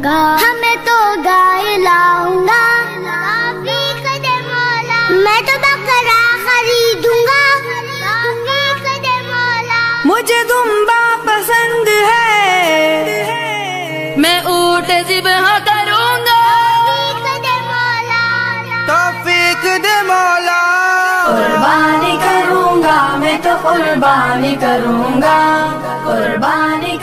लाऊंगा, हमें तो गाय लाऊंगा, मैं तो बकरा खरीदूंगा, मुझे दुम्बा पसंद है, मैं ऊंट ज़िब्ह करूंगा, तौफीक दे मौला। कुर्बानी करूंगा, मैं तो कुर्बानी करूंगा, कुर्बानी